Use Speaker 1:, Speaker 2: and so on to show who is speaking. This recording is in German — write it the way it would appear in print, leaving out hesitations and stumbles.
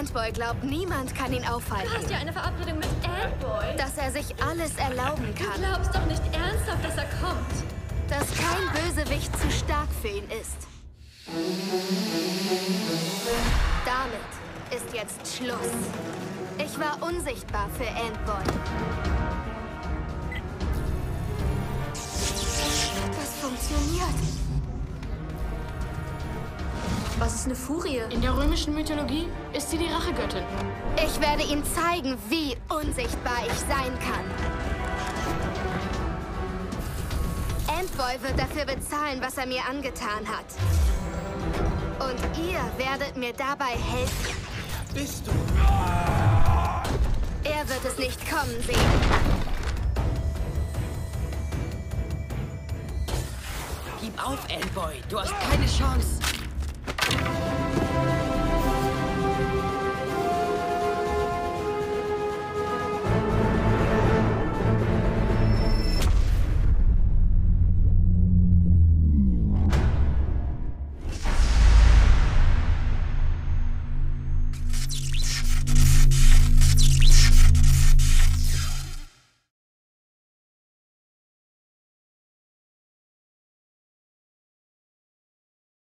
Speaker 1: Antboy glaubt, niemand kann ihn aufhalten.
Speaker 2: Du hast ja eine Verabredung mit Antboy.
Speaker 1: Dass er sich alles erlauben
Speaker 2: Du
Speaker 1: kann.
Speaker 2: glaubst doch nicht ernsthaft, dass er kommt.
Speaker 1: Dass kein Bösewicht zu stark für ihn ist. Damit ist jetzt Schluss. Ich war unsichtbar für Antboy. Das funktioniert.
Speaker 2: Was ist eine Furie?
Speaker 3: In der römischen Mythologie ist sie die Rachegöttin.
Speaker 1: Ich werde ihm zeigen, wie unsichtbar ich sein kann. Antboy wird dafür bezahlen, was er mir angetan hat. Und ihr werdet mir dabei helfen.
Speaker 4: Bist du?
Speaker 1: Er wird es nicht kommen sehen.
Speaker 5: Gib auf, Antboy. Du hast keine Chance.